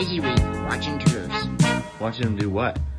crazy week watching tours. Watching them do what?